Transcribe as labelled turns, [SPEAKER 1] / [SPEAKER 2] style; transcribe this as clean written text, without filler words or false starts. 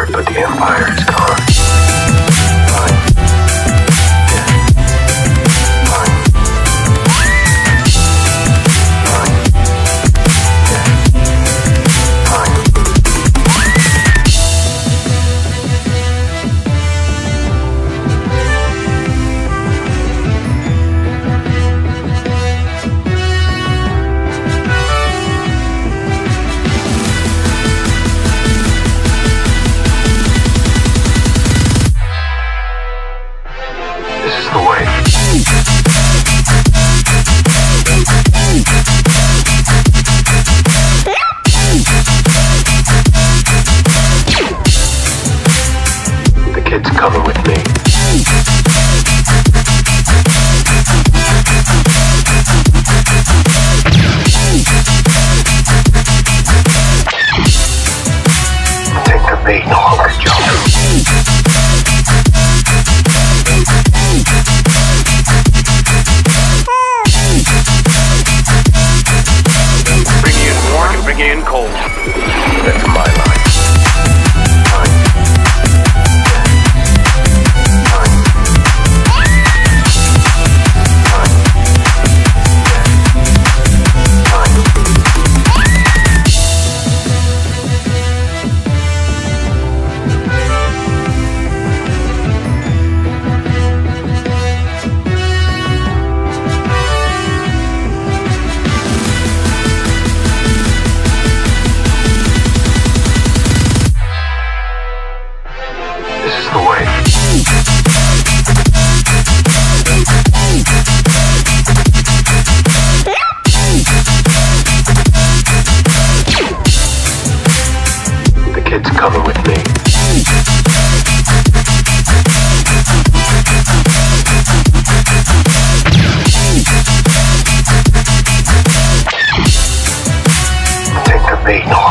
[SPEAKER 1] start, but the Empire is gone. Fine. Yeah. Fine. Fine. Yeah. Fine. This is the way. The kid's coming with me. Take the bait, no longer jump. Bring you in cold. That's my line. Fine. Fine. Fine. Fine. This is the way. The kid's coming with me. Take the bait.